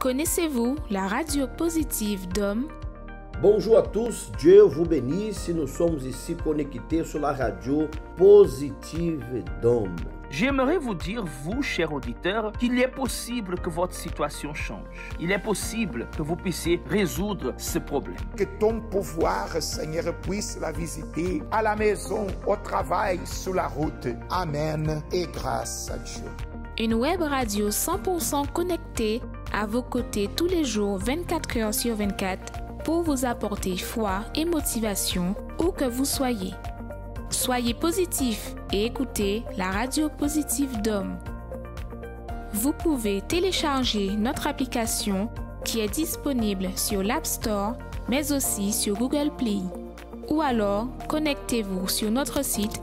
Connaissez-vous la radio positive d'Homme? Bonjour à tous, Dieu vous bénisse. Nous sommes ici connectés sur la radio positive d'Homme. J'aimerais vous dire, vous, chers auditeurs, qu'il est possible que votre situation change. Il est possible que vous puissiez résoudre ce problème. Que ton pouvoir, Seigneur, puisse la visiter à la maison, au travail, sur la route. Amen et grâce à Dieu. Une web radio 100% connectée à vos côtés tous les jours, 24 heures sur 24, pour vous apporter foi et motivation où que vous soyez. Soyez positifs et écoutez la radio positive d'Homme. Vous pouvez télécharger notre application qui est disponible sur l'App Store, mais aussi sur Google Play. Ou alors, connectez-vous sur notre site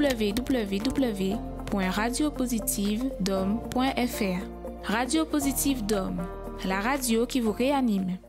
www.radiopositivedhomme.fr. Radio Positive d'Homme, la radio qui vous réanime.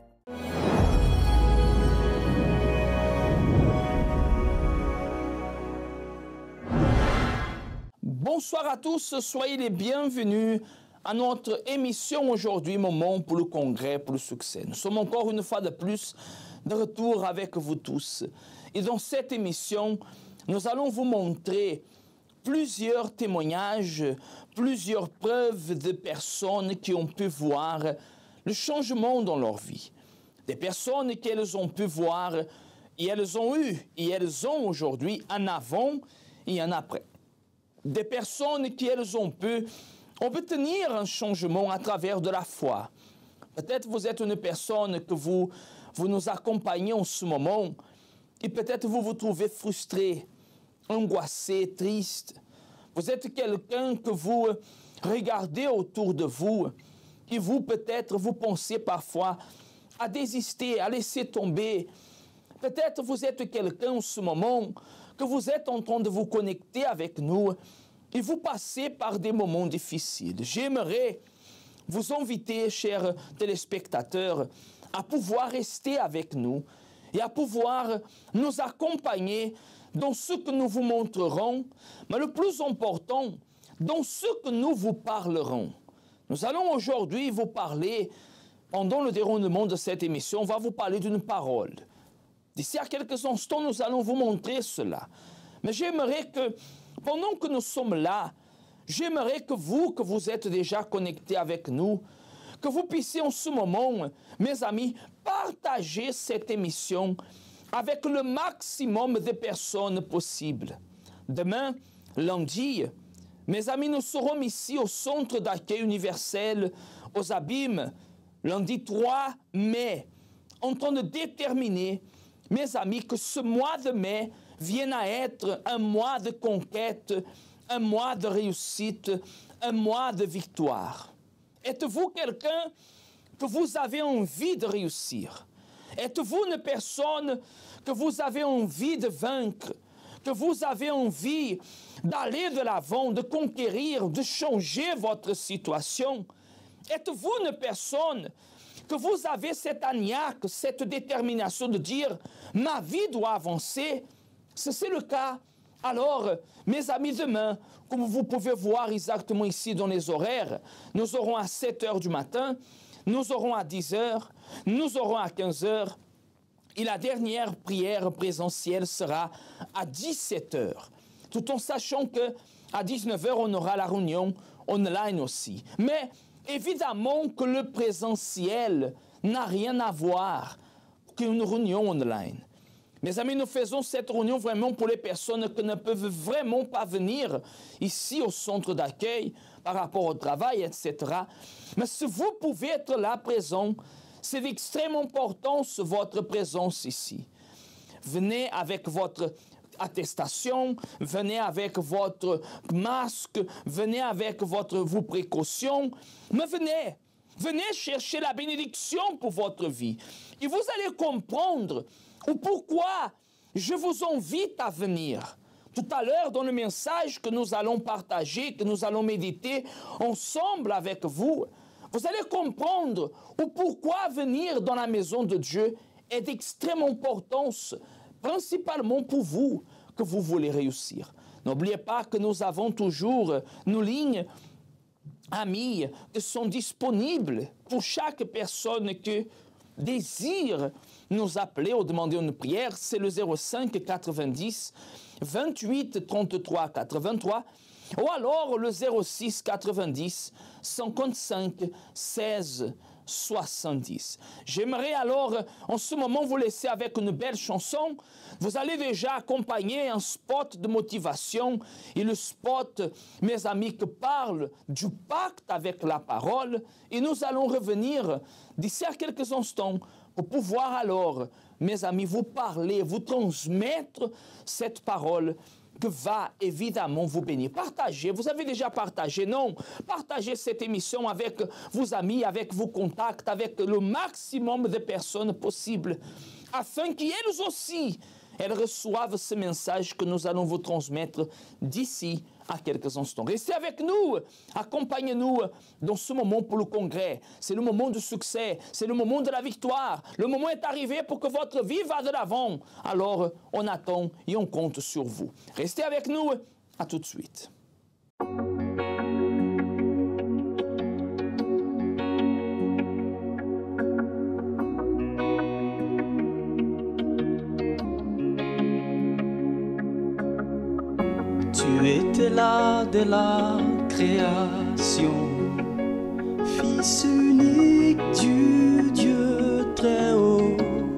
Bonsoir à tous, soyez les bienvenus à notre émission aujourd'hui, Moment pour le Congrès, pour le succès. Nous sommes encore une fois de plus de retour avec vous tous. Et dans cette émission, nous allons vous montrer plusieurs témoignages, plusieurs preuves de personnes qui ont pu voir le changement dans leur vie. Des personnes qu'elles ont pu voir et elles ont eu et elles ont aujourd'hui un avant et un après. Des personnes qui elles ont pu obtenir un changement à travers de la foi. Peut-être vous êtes une personne que vous nous accompagnez en ce moment et peut-être vous vous trouvez frustré, angoissé, triste. Vous êtes quelqu'un que vous regardez autour de vous et vous peut-être vous pensez parfois à désister, à laisser tomber. Peut-être vous êtes quelqu'un en ce moment que vous êtes en train de vous connecter avec nous et vous passez par des moments difficiles. J'aimerais vous inviter, chers téléspectateurs, à pouvoir rester avec nous et à pouvoir nous accompagner dans ce que nous vous montrerons, mais le plus important, dans ce que nous vous parlerons. Nous allons aujourd'hui vous parler, pendant le déroulement de cette émission, on va vous parler d'une parole. D'ici à quelques instants, nous allons vous montrer cela. Mais j'aimerais que, pendant que nous sommes là, j'aimerais que vous êtes déjà connectés avec nous, que vous puissiez en ce moment, mes amis, partager cette émission avec le maximum de personnes possibles. Demain, lundi, mes amis, nous serons ici au Centre d'accueil universel aux Abîmes, lundi 3 mai, en train de déterminer, mes amis, que ce mois de mai vienne à être un mois de conquête, un mois de réussite, un mois de victoire. Êtes-vous quelqu'un que vous avez envie de réussir? Êtes-vous une personne que vous avez envie de vaincre, que vous avez envie d'aller de l'avant, de conquérir, de changer votre situation? Êtes-vous une personne que vous avez cette agnaque, cette détermination de dire « ma vie doit avancer », si c'est le cas, alors, mes amis, demain, comme vous pouvez voir exactement ici dans les horaires, nous aurons à 7 heures du matin, nous aurons à 10 heures, nous aurons à 15 heures, et la dernière prière présentielle sera à 17 heures, tout en sachant qu'à 19 heures, on aura la réunion online aussi. Mais évidemment que le présentiel n'a rien à voir qu'une réunion online. Mes amis, nous faisons cette réunion vraiment pour les personnes qui ne peuvent vraiment pas venir ici au centre d'accueil par rapport au travail, etc. Mais si vous pouvez être là présent, c'est d'extrême importance votre présence ici. Venez avec votre attestation, venez avec votre masque, venez avec vos précautions, mais venez chercher la bénédiction pour votre vie. Et vous allez comprendre pourquoi je vous invite à venir. Tout à l'heure, dans le message que nous allons partager, que nous allons méditer ensemble avec vous, vous allez comprendre pourquoi venir dans la maison de Dieu est d'extrême importance, principalement pour vous, que vous voulez réussir. N'oubliez pas que nous avons toujours nos lignes amis qui sont disponibles pour chaque personne qui désire nous appeler ou demander une prière. C'est le 05 90 28 33 83 ou alors le 06 90 55 16 70. J'aimerais alors en ce moment vous laisser avec une belle chanson. Vous allez déjà accompagner un spot de motivation et le spot, mes amis, qui parle du pacte avec la parole. Et nous allons revenir d'ici à quelques instants pour pouvoir alors, mes amis, vous parler, vous transmettre cette parole que va évidemment vous bénir. Partagez, vous avez déjà partagé, non? Partagez cette émission avec vos amis, avec vos contacts, avec le maximum de personnes possibles, afin qu'elles aussi, elles reçoivent ce message que nous allons vous transmettre d'ici à quelques instants. Restez avec nous, accompagnez-nous dans ce moment pour le congrès. C'est le moment du succès, c'est le moment de la victoire. Le moment est arrivé pour que votre vie va de l'avant. Alors, on attend et on compte sur vous. Restez avec nous, à tout de suite. Tu étais là dès la création, Fils unique du Dieu très haut.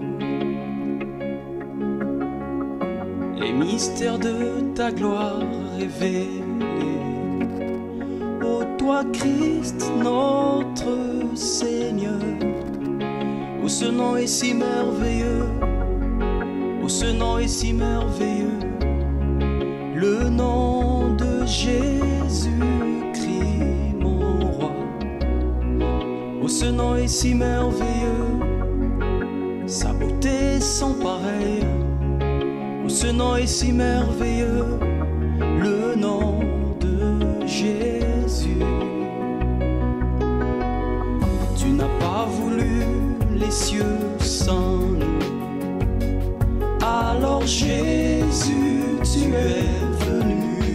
Les mystères de ta gloire révélés, ô toi Christ notre Seigneur, où ce nom est si merveilleux, où ce nom est si merveilleux. Le nom de Jésus-Christ, mon roi. Oh, ce nom est si merveilleux, sa beauté sans pareil. Oh, ce nom est si merveilleux, le nom de Jésus. Tu n'as pas voulu les cieux sans nous, alors Jésus, tu es venu.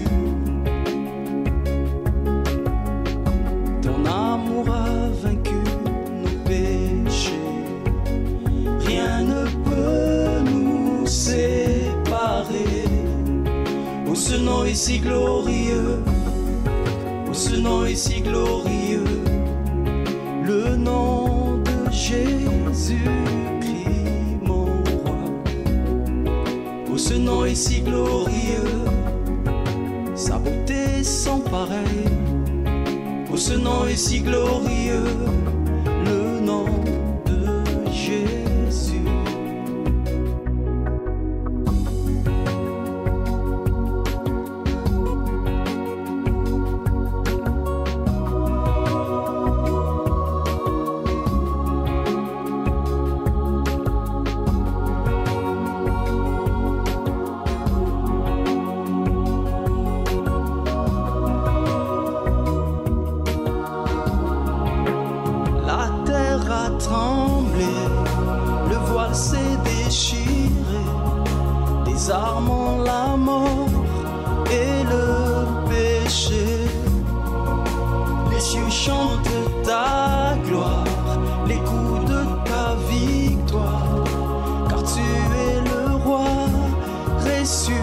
Ton amour a vaincu nos péchés, rien ne peut nous séparer. Oh, ce nom est si glorieux, oh, ce nom est si glorieux, le nom de Jésus-Christ, mon roi. Oh, ce nom est si glorieux, sa beauté sans pareil. Oh, ce nom est si glorieux, le nom de Jésus. Désarmant la mort et le péché, les cieux chantent ta gloire, l'écho de ta victoire, car tu es le roi ressuscité.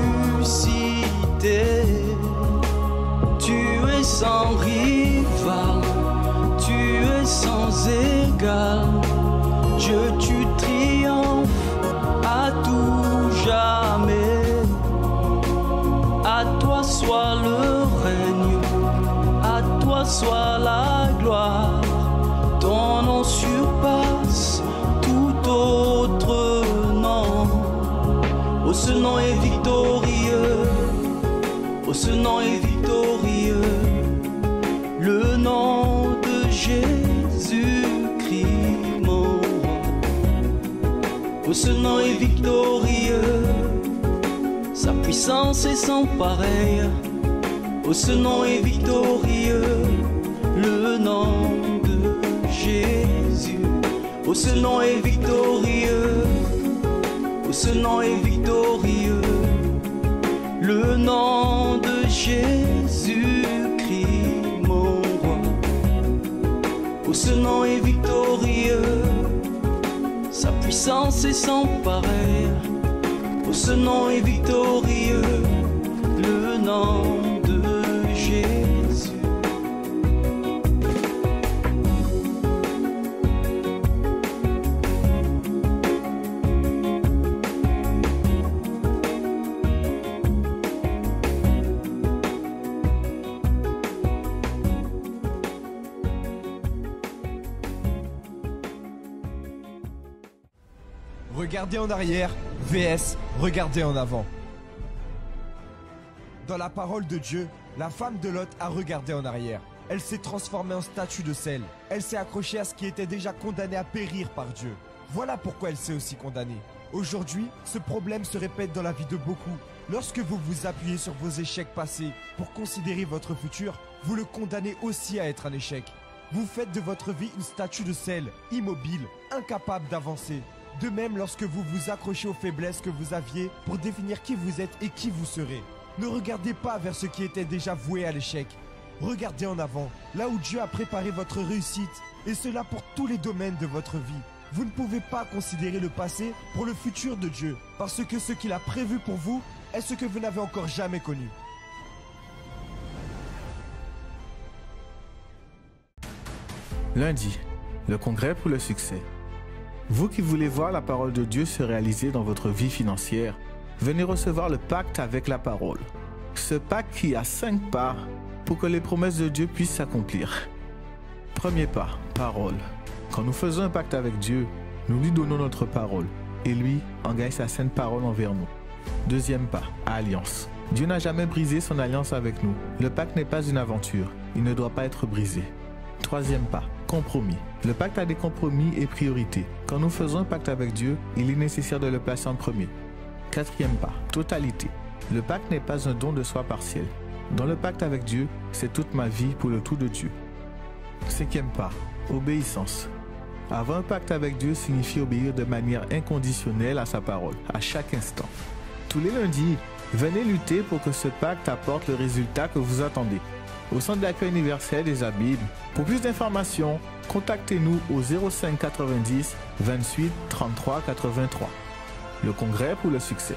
Tu es sans rival, tu es sans égal, Dieu, tu triomphes à tout jamais. À toi soit le règne, à toi soit la gloire. Ton nom surpasse tout autre nom. Oh, ce nom est victorieux, oh, ce nom est victorieux, le nom de Jésus-Christ, mon roi. Oh, ce nom est victorieux, sa puissance est sans pareil. Oh, ce nom est victorieux, le nom de Jésus. Oh, ce nom est victorieux, oh, ce nom est victorieux, le nom de Jésus-Christ, mon roi. ce nom est victorieux, sa puissance est sans pareil. Oh, ce nom est victorieux, le nom de Jésus. Regardez en arrière, vs regardez en avant. Dans la parole de Dieu, la femme de Lot a regardé en arrière. Elle s'est transformée en statue de sel. Elle s'est accrochée à ce qui était déjà condamné à périr par Dieu. Voilà pourquoi elle s'est aussi condamnée. Aujourd'hui, ce problème se répète dans la vie de beaucoup. Lorsque vous vous appuyez sur vos échecs passés pour considérer votre futur, vous le condamnez aussi à être un échec. Vous faites de votre vie une statue de sel, immobile, incapable d'avancer. De même lorsque vous vous accrochez aux faiblesses que vous aviez pour définir qui vous êtes et qui vous serez. Ne regardez pas vers ce qui était déjà voué à l'échec. Regardez en avant, là où Dieu a préparé votre réussite, et cela pour tous les domaines de votre vie. Vous ne pouvez pas considérer le passé pour le futur de Dieu, parce que ce qu'il a prévu pour vous est ce que vous n'avez encore jamais connu. Lundi, le congrès pour le succès. Vous qui voulez voir la parole de Dieu se réaliser dans votre vie financière, venez recevoir le pacte avec la parole. Ce pacte qui a 5 pas pour que les promesses de Dieu puissent s'accomplir. Premier pas, parole. Quand nous faisons un pacte avec Dieu, nous lui donnons notre parole et lui engage sa sainte parole envers nous. Deuxième pas, alliance. Dieu n'a jamais brisé son alliance avec nous. Le pacte n'est pas une aventure, il ne doit pas être brisé. Troisième pas, compromis. Le pacte a des compromis et priorités. Quand nous faisons un pacte avec Dieu, il est nécessaire de le placer en premier. Quatrième pas, totalité. Le pacte n'est pas un don de soi partiel. Dans le pacte avec Dieu, c'est toute ma vie pour le tout de Dieu. Cinquième pas, obéissance. Avoir un pacte avec Dieu signifie obéir de manière inconditionnelle à sa parole, à chaque instant. Tous les lundis, venez lutter pour que ce pacte apporte le résultat que vous attendez. Au Centre d'accueil universel des Abîmes. Pour plus d'informations, contactez-nous au 05 90 28 33 83. Le congrès pour le succès.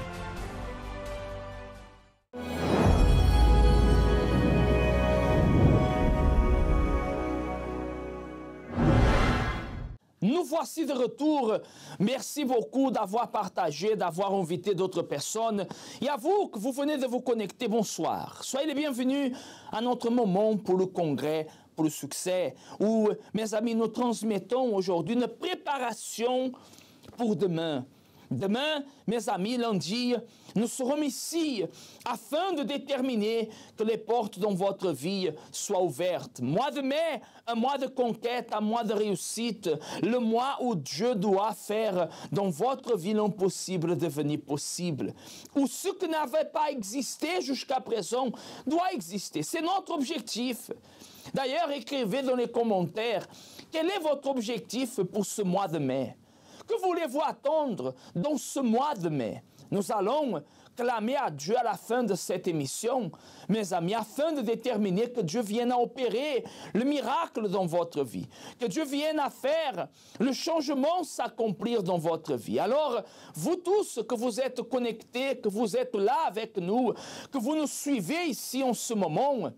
Nous voici de retour. Merci beaucoup d'avoir partagé, d'avoir invité d'autres personnes. Et à vous que vous venez de vous connecter, bonsoir. Soyez les bienvenus à notre moment pour le congrès, pour le succès, où, mes amis, nous transmettons aujourd'hui une préparation pour demain. Demain, mes amis, lundi, nous serons ici afin de déterminer que les portes dans votre vie soient ouvertes. Mois de mai, un mois de conquête, un mois de réussite, le mois où Dieu doit faire dans votre vie l'impossible devenir possible. Où ce qui n'avait pas existé jusqu'à présent doit exister. C'est notre objectif. D'ailleurs, écrivez dans les commentaires quel est votre objectif pour ce mois de mai. Que voulez-vous attendre dans ce mois de mai? Nous allons clamer à Dieu à la fin de cette émission, mes amis, afin de déterminer que Dieu vienne à opérer le miracle dans votre vie, que Dieu vienne à faire le changement s'accomplir dans votre vie. Alors, vous tous que vous êtes connectés, que vous êtes là avec nous, que vous nous suivez ici en ce moment,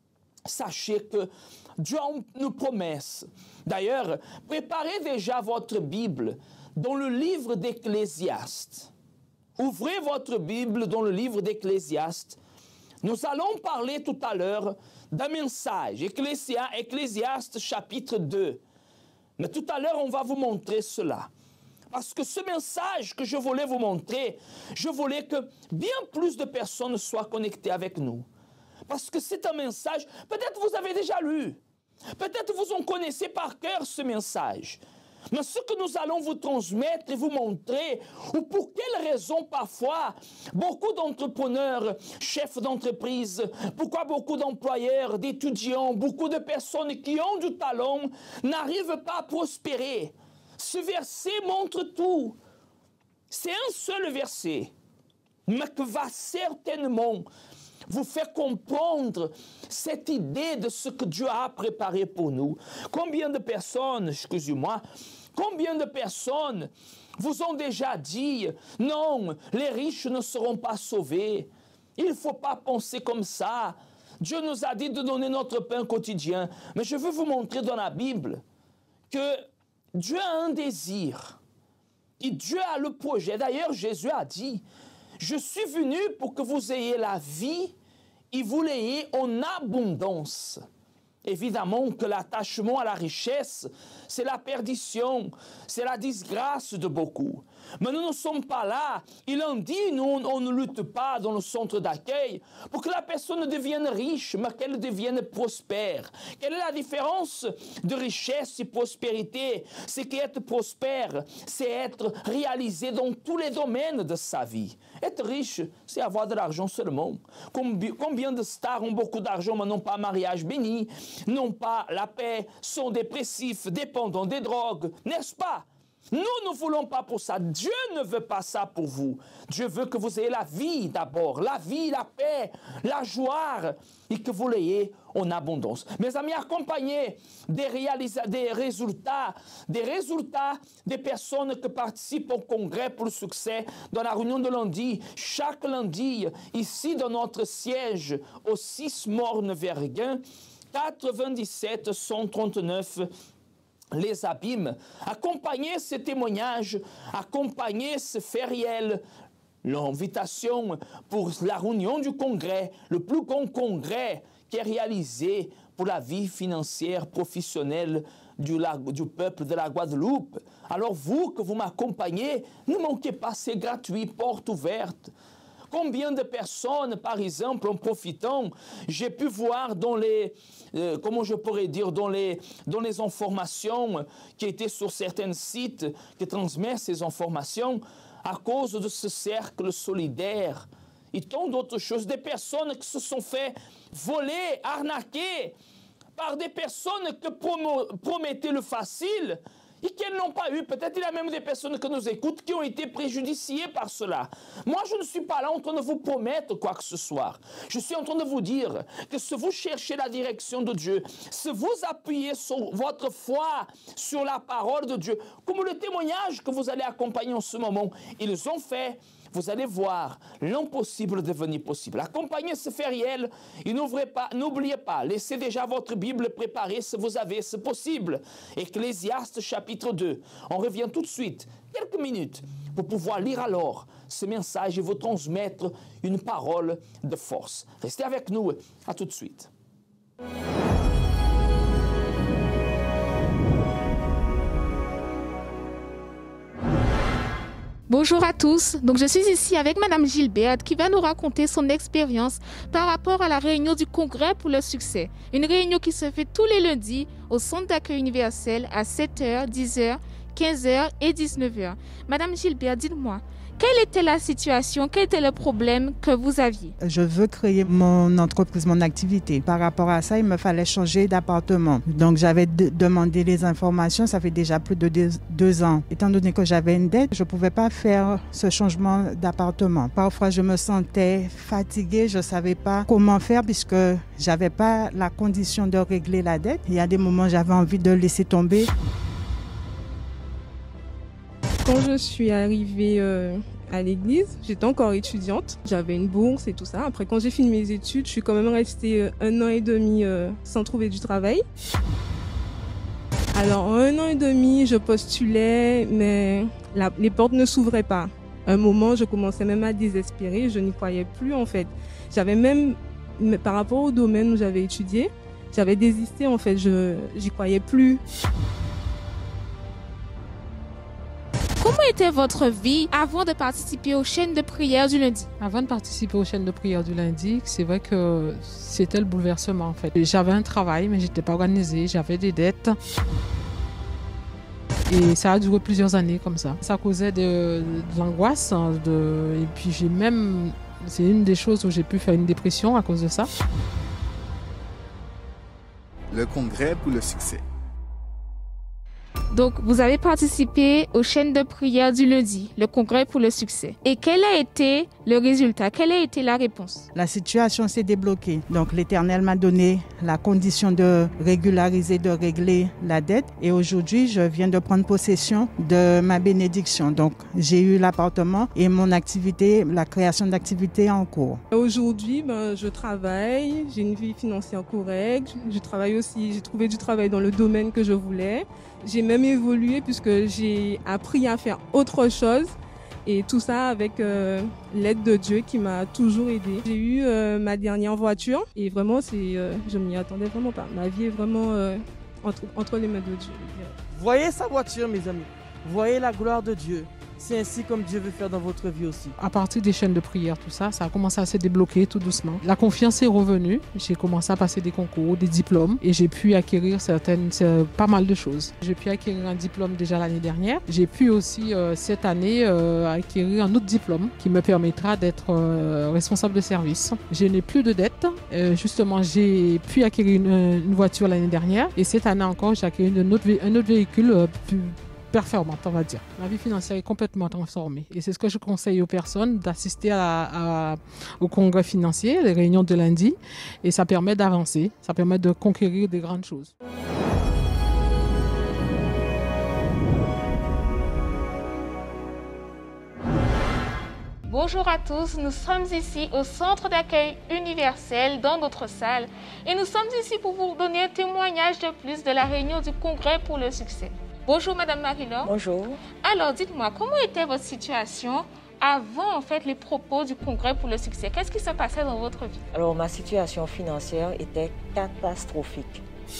sachez que Dieu a une promesse. D'ailleurs, préparez déjà votre Bible dans le livre d'Ecclésiaste. Ouvrez votre Bible dans le livre d'Ecclésiaste. Nous allons parler tout à l'heure d'un message, Ecclésiaste chapitre 2. Mais tout à l'heure, on va vous montrer cela. Parce que ce message que je voulais vous montrer, je voulais que bien plus de personnes soient connectées avec nous. Parce que c'est un message, peut-être vous avez déjà lu, peut-être vous en connaissez par cœur ce message. Mais ce que nous allons vous transmettre et vous montrer, ou pour quelles raisons parfois beaucoup d'entrepreneurs, chefs d'entreprise, pourquoi beaucoup d'employeurs, d'étudiants, beaucoup de personnes qui ont du talent n'arrivent pas à prospérer. Ce verset montre tout. C'est un seul verset, mais qui va certainement vous faire comprendre cette idée de ce que Dieu a préparé pour nous. Combien de personnes, excusez-moi, combien de personnes vous ont déjà dit, non, les riches ne seront pas sauvés. Il ne faut pas penser comme ça. Dieu nous a dit de donner notre pain quotidien. Mais je veux vous montrer dans la Bible que Dieu a un désir. Et Dieu a le projet. D'ailleurs, Jésus a dit, je suis venu pour que vous ayez la vie et vous l'ayez en abondance. Évidemment que l'attachement à la richesse, c'est la perdition, c'est la disgrâce de beaucoup. Mais nous ne sommes pas là. Il en dit, nous, on ne lutte pas dans le centre d'accueil pour que la personne devienne riche, mais qu'elle devienne prospère. Quelle est la différence de richesse et prospérité? C'est qu'être prospère, c'est être réalisé dans tous les domaines de sa vie. Être riche, c'est avoir de l'argent seulement. Combien de stars ont beaucoup d'argent, mais n'ont pas un mariage béni, n'ont pas la paix, sont dépressifs, dépendants des drogues, n'est-ce pas? Nous ne voulons pas pour ça. Dieu ne veut pas ça pour vous. Dieu veut que vous ayez la vie d'abord, la vie, la paix, la joie, et que vous l'ayez en abondance. Mes amis, accompagnez des résultats des personnes qui participent au congrès pour le succès dans la réunion de lundi. Chaque lundi, ici dans notre siège, au 6 Morne-Verguin, 97 139 Les Abîmes. Accompagnez ces témoignages, accompagnez ce fait réel, l'invitation pour la réunion du congrès, le plus grand congrès qui est réalisé pour la vie financière professionnelle du peuple de la Guadeloupe. Alors vous, que vous m'accompagnez, ne manquez pas, c'est gratuit, porte ouverte. Combien de personnes, par exemple, en profitant, j'ai pu voir dans les, comment je pourrais dire, dans les informations qui étaient sur certains sites qui transmettent ces informations, à cause de ce cercle solidaire et tant d'autres choses, des personnes qui se sont fait voler, arnaquer par des personnes qui promettaient le facile et qu'elles n'ont pas eu. Peut-être il y a même des personnes qui nous écoutent qui ont été préjudiciées par cela. Moi, je ne suis pas là en train de vous promettre quoi que ce soit. Je suis en train de vous dire que si vous cherchez la direction de Dieu, si vous appuyez sur votre foi, sur la parole de Dieu, comme le témoignage que vous allez accompagner en ce moment, ils ont fait, vous allez voir l'impossible devenir possible. Accompagnez ce fait réel et n'oubliez pas, laissez déjà votre Bible préparée si vous avez, c'est possible. Ecclésiaste chapitre 2. On revient tout de suite, quelques minutes, pour pouvoir lire alors ce message et vous transmettre une parole de force. Restez avec nous, à tout de suite. Bonjour à tous, donc je suis ici avec Madame Gilberte qui va nous raconter son expérience par rapport à la réunion du Congrès pour le succès. Une réunion qui se fait tous les lundis au Centre d'accueil universel à 7h, 10h, 15h et 19h. Madame Gilberte, dites-moi, quelle était la situation, quel était le problème que vous aviez? Je veux créer mon entreprise, mon activité. Par rapport à ça, il me fallait changer d'appartement. Donc, j'avais demandé les informations, ça fait déjà plus de 2 ans. Étant donné que j'avais une dette, je ne pouvais pas faire ce changement d'appartement. Parfois, je me sentais fatiguée, je ne savais pas comment faire puisque je n'avais pas la condition de régler la dette. Il y a des moments, j'avais envie de laisser tomber. Quand je suis arrivée à l'église, j'étais encore étudiante. J'avais une bourse et tout ça. Après, quand j'ai fini mes études, je suis quand même restée 1 an et demi sans trouver du travail. Alors, en 1 an et demi, je postulais, mais les portes ne s'ouvraient pas. À un moment, je commençais même à désespérer. Je n'y croyais plus, en fait. J'avais même, par rapport au domaine où j'avais étudié, j'avais désisté, en fait. J'y croyais plus. Comment était votre vie avant de participer aux chaînes de prière du lundi? Avant de participer aux chaînes de prière du lundi, c'est vrai que c'était le bouleversement en fait. J'avais un travail mais j'étais pas organisée, j'avais des dettes. Et ça a duré plusieurs années comme ça. Ça causait de l'angoisse et puis c'est une des choses où j'ai pu faire une dépression à cause de ça. Le congrès pour le succès. Donc, vous avez participé aux chaînes de prière du lundi, le congrès pour le succès. Et quel a été le résultat? Quelle a été la réponse? La situation s'est débloquée. Donc, l'Éternel m'a donné la condition de régulariser, de régler la dette. Et aujourd'hui, je viens de prendre possession de ma bénédiction. Donc, j'ai eu l'appartement et mon activité, la création d'activités en cours. Aujourd'hui, je travaille, j'ai une vie financière correcte. Je travaille aussi, j'ai trouvé du travail dans le domaine que je voulais. J'ai même évolué puisque j'ai appris à faire autre chose. Et tout ça avec l'aide de Dieu qui m'a toujours aidée. J'ai eu ma dernière voiture et vraiment, je m'y attendais vraiment pas. Ma vie est vraiment entre les mains de Dieu. Voyez sa voiture, mes amis. Voyez la gloire de Dieu. C'est ainsi comme Dieu veut faire dans votre vie aussi. À partir des chaînes de prière, tout ça, ça a commencé à se débloquer tout doucement. La confiance est revenue. J'ai commencé à passer des concours, des diplômes et j'ai pu acquérir pas mal de choses. J'ai pu acquérir un diplôme déjà l'année dernière. J'ai pu aussi cette année acquérir un autre diplôme qui me permettra d'être responsable de service. Je n'ai plus de dettes. Justement, j'ai pu acquérir une voiture l'année dernière et cette année encore, j'ai acquis un autre véhicule plus performante, on va dire. Ma vie financière est complètement transformée. Et c'est ce que je conseille aux personnes, d'assister au congrès financier, les réunions de lundi. Et ça permet d'avancer, ça permet de conquérir des grandes choses. Bonjour à tous, nous sommes ici au Centre d'accueil universel dans notre salle et nous sommes ici pour vous donner un témoignage de plus de la réunion du congrès pour le succès. Bonjour Madame Marie-Laure. Bonjour. Alors dites-moi, comment était votre situation avant les propos du congrès pour le succès? Qu'est-ce qui se passait dans votre vie? Alors ma situation financière était catastrophique.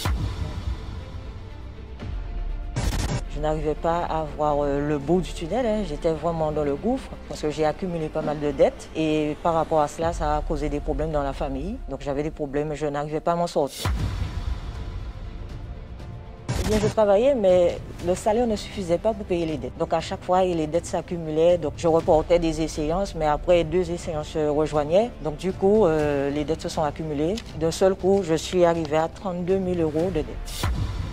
Je n'arrivais pas à voir le bout du tunnel, j'étais vraiment dans le gouffre parce que j'ai accumulé pas mal de dettes et par rapport à cela, ça a causé des problèmes dans la famille. Donc j'avais des problèmes, je n'arrivais pas à m'en sortir. Bien, je travaillais, mais le salaire ne suffisait pas pour payer les dettes. Donc à chaque fois, les dettes s'accumulaient. Donc je reportais des échéances, mais après 2 échéances se rejoignaient. Donc du coup, les dettes se sont accumulées. D'un seul coup, je suis arrivée à 32 000 € de dettes.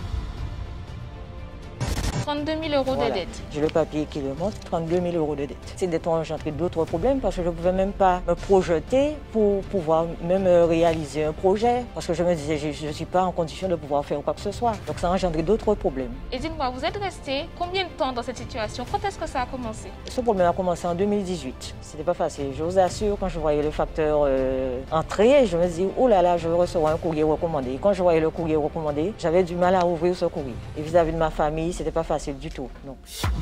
32 000 € de dettes. J'ai le papier qui le montre, 32 000 € de dettes. Ces dettes ont engendré d'autres problèmes parce que je ne pouvais même pas me projeter pour pouvoir même réaliser un projet. Parce que je me disais, je ne suis pas en condition de pouvoir faire quoi que ce soit. Donc ça a engendré d'autres problèmes. Et dites-moi, vous êtes resté combien de temps dans cette situation? Quand est-ce que ça a commencé? Ce problème a commencé en 2018. C'était pas facile. Je vous assure, quand je voyais le facteur entrer, je me disais, oh là là, je vais recevoir un courrier recommandé. Et quand je voyais le courrier recommandé, j'avais du mal à ouvrir ce courrier. Et vis-à-vis de ma famille, c'était pas facile du tout. Non.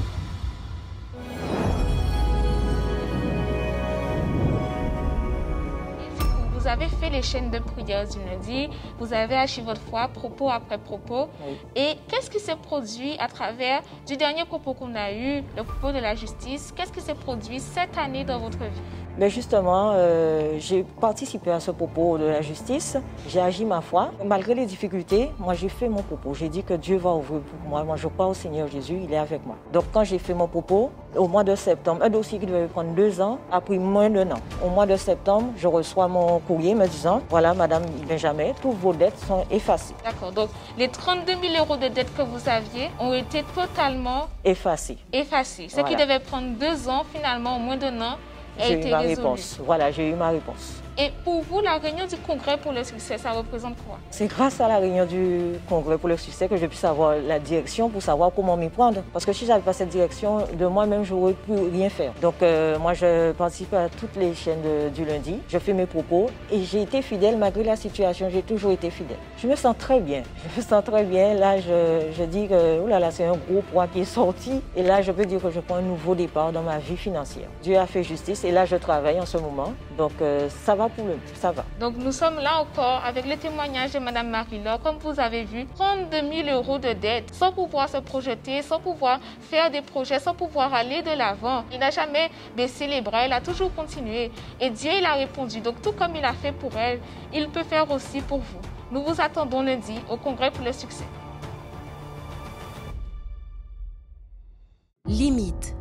Vous avez fait les chaînes de prière du lundi, vous avez agi votre foi, propos après propos. Oui. Et qu'est-ce qui s'est produit à travers du dernier propos qu'on a eu, le propos de la justice? Qu'est-ce qui s'est produit cette année dans votre vie? Mais justement, j'ai participé à ce propos de la justice, j'ai agi ma foi. Malgré les difficultés, moi j'ai fait mon propos. J'ai dit que Dieu va ouvrir pour moi. Moi je crois au Seigneur Jésus, il est avec moi. Donc quand j'ai fait mon propos, au mois de septembre, un dossier qui devait prendre 2 ans a pris moins d'1 an. Au mois de septembre, je reçois mon courrier me disant, voilà Madame Benjamin, toutes vos dettes sont effacées. D'accord, donc les 32 000 € de dettes que vous aviez ont été totalement effacées. Effacées. Ce qui devait prendre 2 ans, finalement, au moins d'1 an, j'ai eu ma réponse. Voilà, j'ai eu ma réponse. Et pour vous, la réunion du congrès pour le succès, ça représente quoi? C'est grâce à la réunion du congrès pour le succès que je puisse avoir la direction pour savoir comment m'y prendre. Parce que si je n'avais pas cette direction, de moi-même, je n'aurais pu rien faire. Donc moi, je participe à toutes les chaînes du lundi. Je fais mes propos et j'ai été fidèle malgré la situation. J'ai toujours été fidèle. Je me sens très bien. Je me sens très bien. Là, je dis que oh là là, c'est un gros poids qui est sorti. Et là, je peux dire que je prends un nouveau départ dans ma vie financière. Dieu a fait justice et là, je travaille en ce moment. Donc ça va pour le mieux. Ça va. Donc nous sommes là encore avec le témoignage de Mme Marie-Laure. Comme vous avez vu, 32 000 € de dettes sans pouvoir se projeter, sans pouvoir faire des projets, sans pouvoir aller de l'avant. Il n'a jamais baissé les bras, il a toujours continué. Et Dieu, il a répondu. Donc tout comme il a fait pour elle, il peut faire aussi pour vous. Nous vous attendons lundi au congrès pour le succès. Limite.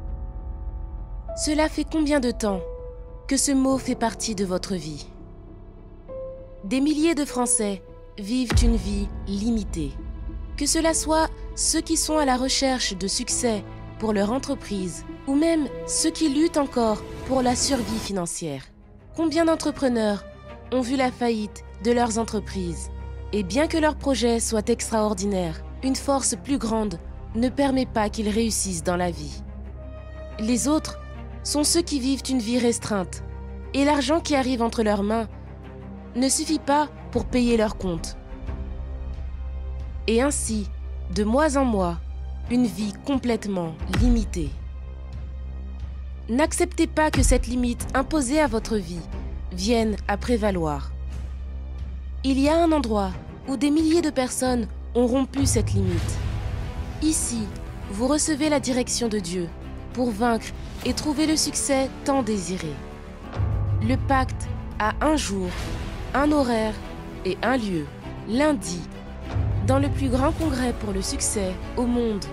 Cela fait combien de temps que ce mot fait partie de votre vie? Des milliers de Français vivent une vie limitée. Que cela soit ceux qui sont à la recherche de succès pour leur entreprise ou même ceux qui luttent encore pour la survie financière. Combien d'entrepreneurs ont vu la faillite de leurs entreprises? Et bien que leurs projets soient extraordinaires, une force plus grande ne permet pas qu'ils réussissent dans la vie. Les autres sont ceux qui vivent une vie restreinte et l'argent qui arrive entre leurs mains ne suffit pas pour payer leurs comptes. Et ainsi, de mois en mois, une vie complètement limitée. N'acceptez pas que cette limite imposée à votre vie vienne à prévaloir. Il y a un endroit où des milliers de personnes ont rompu cette limite. Ici, vous recevez la direction de Dieu pour vaincre et trouver le succès tant désiré. Le pacte a un jour, un horaire et un lieu, lundi, dans le plus grand congrès pour le succès au monde.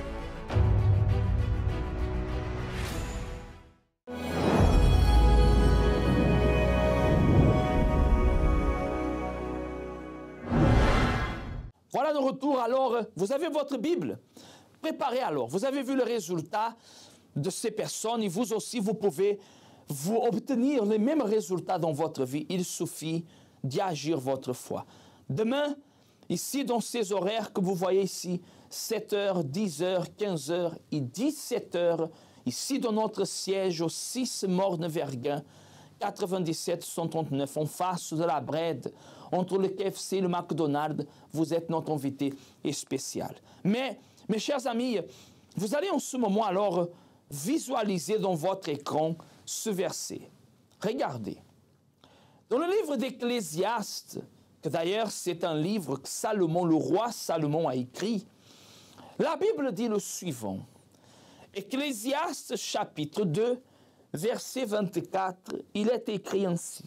Voilà de retour. Alors, vous avez votre Bible. Préparez alors. Vous avez vu le résultat de ces personnes et vous aussi, vous pouvez vous obtenir les mêmes résultats dans votre vie. Il suffit d'y agir votre foi. Demain, ici, dans ces horaires que vous voyez ici, 7h, 10h, 15h et 17h, ici dans notre siège au 6 Morne-Verguin, 97 139, en face de la Brède, entre le KFC et le McDonald's, vous êtes notre invité spécial. Mais, mes chers amis, vous allez en ce moment alors visualiser dans votre écran ce verset. Regardez. Dans le livre d'Ecclésiaste, que d'ailleurs c'est un livre que Salomon, le roi Salomon a écrit, la Bible dit le suivant. Ecclésiaste chapitre 2, verset 24, il est écrit ainsi.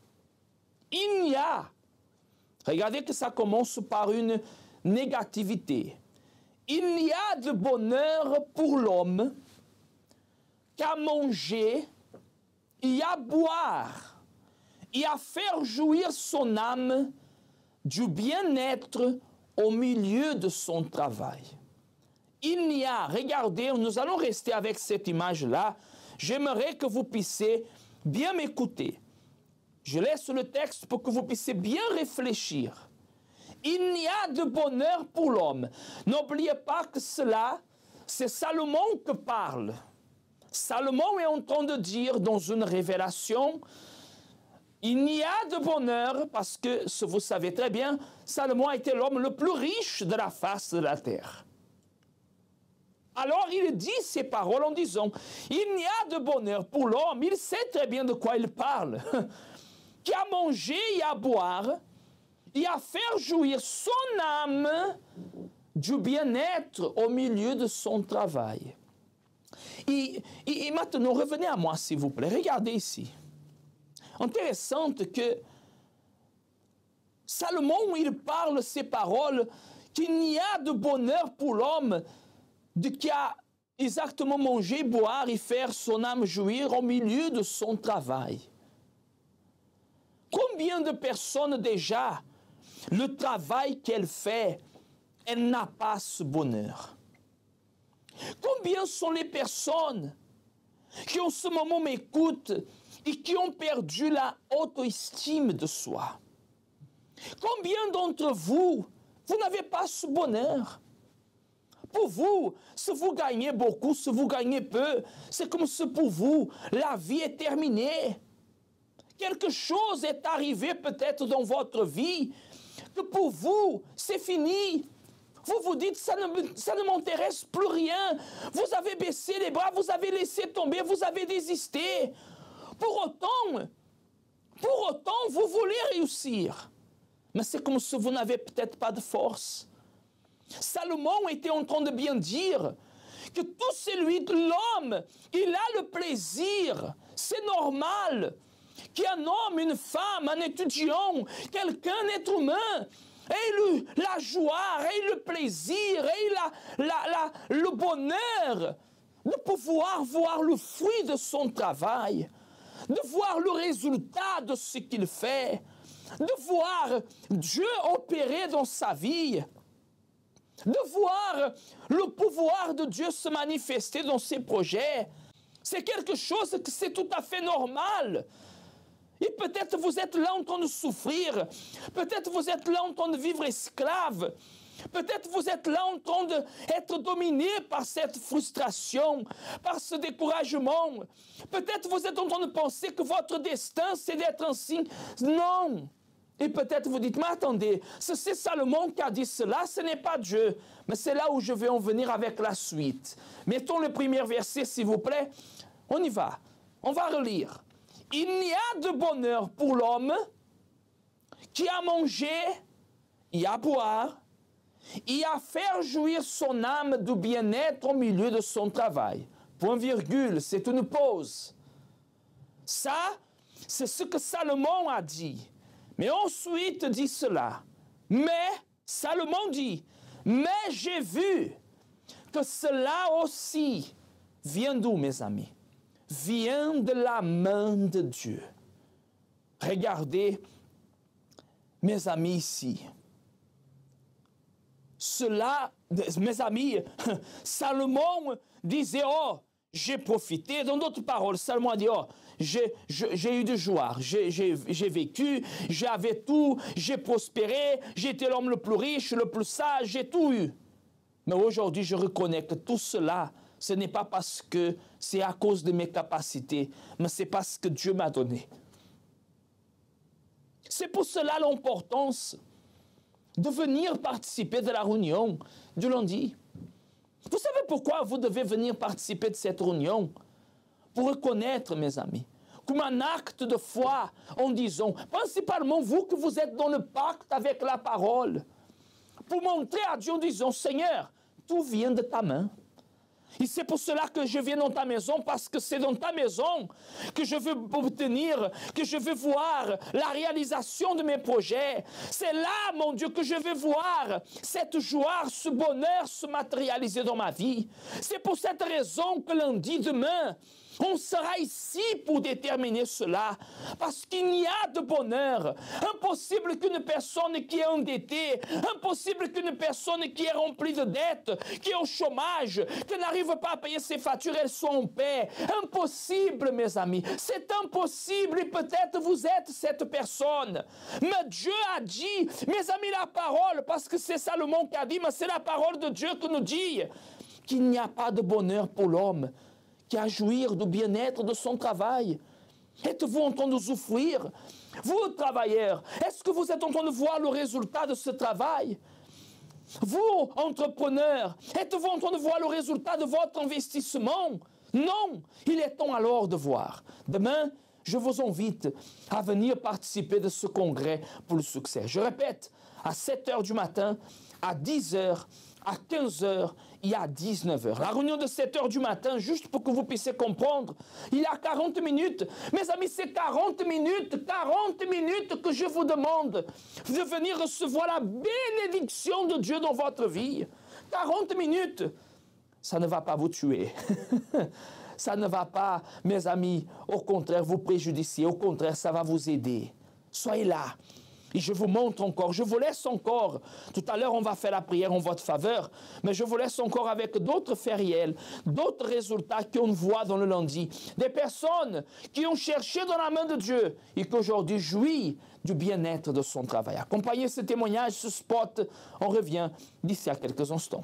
Il n'y a, regardez que ça commence par une négativité. Il n'y a de bonheur pour l'homme qu'à manger et à boire et à faire jouir son âme du bien-être au milieu de son travail. Il n'y a, regardez, nous allons rester avec cette image-là. J'aimerais que vous puissiez bien m'écouter. Je laisse le texte pour que vous puissiez bien réfléchir. Il n'y a de bonheur pour l'homme. N'oubliez pas que cela, c'est Salomon que parle. Salomon est en train de dire dans une révélation, il n'y a de bonheur parce que, vous savez très bien, Salomon a été l'homme le plus riche de la face de la terre. Alors il dit ces paroles en disant, il n'y a de bonheur pour l'homme, il sait très bien de quoi il parle, qu'à manger et à boire, et à faire jouir son âme du bien-être au milieu de son travail. Et maintenant, revenez à moi s'il vous plaît, regardez ici. Intéressant que Salomon, il parle ces paroles, qu'il n'y a de bonheur pour l'homme qui a exactement mangé, boire et faire son âme jouir au milieu de son travail. Combien de personnes déjà, le travail qu'elle fait, elle n'a pas ce bonheur? Combien sont les personnes qui en ce moment m'écoutent et qui ont perdu la auto-estime de soi? Combien d'entre vous, vous n'avez pas ce bonheur? Pour vous, si vous gagnez beaucoup, si vous gagnez peu, c'est comme si pour vous, la vie est terminée. Quelque chose est arrivé peut-être dans votre vie, que pour vous, c'est fini. Vous vous dites, ça ne m'intéresse plus rien. Vous avez baissé les bras, vous avez laissé tomber, vous avez désisté. Pour autant, vous voulez réussir. Mais c'est comme si vous n'avez peut-être pas de force. Salomon était en train de bien dire que tout celui de l'homme, il a le plaisir, c'est normal, qu'un homme, une femme, un étudiant, quelqu'un, un être humain, ait la joie, ait le plaisir, ait le bonheur de pouvoir voir le fruit de son travail, de voir le résultat de ce qu'il fait, de voir Dieu opérer dans sa vie. de voir le pouvoir de Dieu se manifester dans ses projets. C'est quelque chose que c'est tout à fait normal. Et peut-être vous êtes là en train de souffrir. Peut-être vous êtes là en train de vivre esclave. Peut-être vous êtes là en train d'être dominé par cette frustration, par ce découragement. Peut-être vous êtes en train de penser que votre destin, c'est d'être ainsi. Non. Et peut-être vous dites, mais attendez, c'est Salomon qui a dit cela, ce n'est pas Dieu. Mais c'est là où je vais en venir avec la suite. Mettons le premier verset, s'il vous plaît. On y va. On va relire. Il n'y a de bonheur pour l'homme qui a mangé et à boire et à faire jouir son âme du bien-être au milieu de son travail. Point virgule, c'est une pause. Ça, c'est ce que Salomon a dit. Mais ensuite dit cela. Mais, Salomon dit, mais j'ai vu que cela aussi vient d'où, mes amis? Vient de la main de Dieu. Regardez, mes amis, ici. Cela, mes amis, Salomon disait, oh, j'ai profité. Dans d'autres paroles, Salomon a dit, oh, j'ai eu de joie, j'ai vécu, j'avais tout, j'ai prospéré, j'étais l'homme le plus riche, le plus sage, j'ai tout eu. Mais aujourd'hui, je reconnais que tout cela, ce n'est pas parce que c'est à cause de mes capacités, mais c'est parce que Dieu m'a donné. C'est pour cela l'importance de venir participer de la réunion du lundi. Vous savez pourquoi vous devez venir participer de cette réunion? Pour reconnaître, mes amis, comme un acte de foi en disant, principalement vous que vous êtes dans le pacte avec la parole, pour montrer à Dieu en disant, Seigneur, tout vient de ta main. Et c'est pour cela que je viens dans ta maison, parce que c'est dans ta maison que je veux obtenir, que je veux voir la réalisation de mes projets. C'est là, mon Dieu, que je veux voir cette joie, ce bonheur se matérialiser dans ma vie. C'est pour cette raison que lundi, demain, on sera ici pour déterminer cela, parce qu'il n'y a de bonheur. Impossible qu'une personne qui est endettée, impossible qu'une personne qui est remplie de dettes, qui est au chômage, qui n'arrive pas à payer ses factures, elle soit en paix. Impossible, mes amis, c'est impossible, et peut-être vous êtes cette personne. Mais Dieu a dit, mes amis, la parole, parce que c'est Salomon qui a dit, mais c'est la parole de Dieu qui nous dit qu'il n'y a pas de bonheur pour l'homme qui a jouir du bien-être de son travail. Êtes-vous en train de souffrir? Vous, travailleurs, est-ce que vous êtes en train de voir le résultat de ce travail? Vous, entrepreneurs, êtes-vous en train de voir le résultat de votre investissement? Non, il est temps alors de voir. Demain, je vous invite à venir participer de ce congrès pour le succès. Je répète, à 7 h du matin, à 10 h, à 15 h et à 19 h. La réunion de 7 h du matin, juste pour que vous puissiez comprendre, il y a 40 minutes. Mes amis, c'est 40 minutes que je vous demande de venir recevoir la bénédiction de Dieu dans votre vie. 40 minutes, ça ne va pas vous tuer. Ça ne va pas, mes amis, au contraire, vous préjudicier. Au contraire, ça va vous aider. Soyez là. Et je vous montre encore, je vous laisse encore. Tout à l'heure, on va faire la prière en votre faveur, mais je vous laisse encore avec d'autres faits réels, d'autres résultats qu'on voit dans le lundi. Des personnes qui ont cherché dans la main de Dieu et qui aujourd'hui jouissent du bien-être de son travail. Accompagnez ce témoignage, ce spot. On revient d'ici à quelques instants.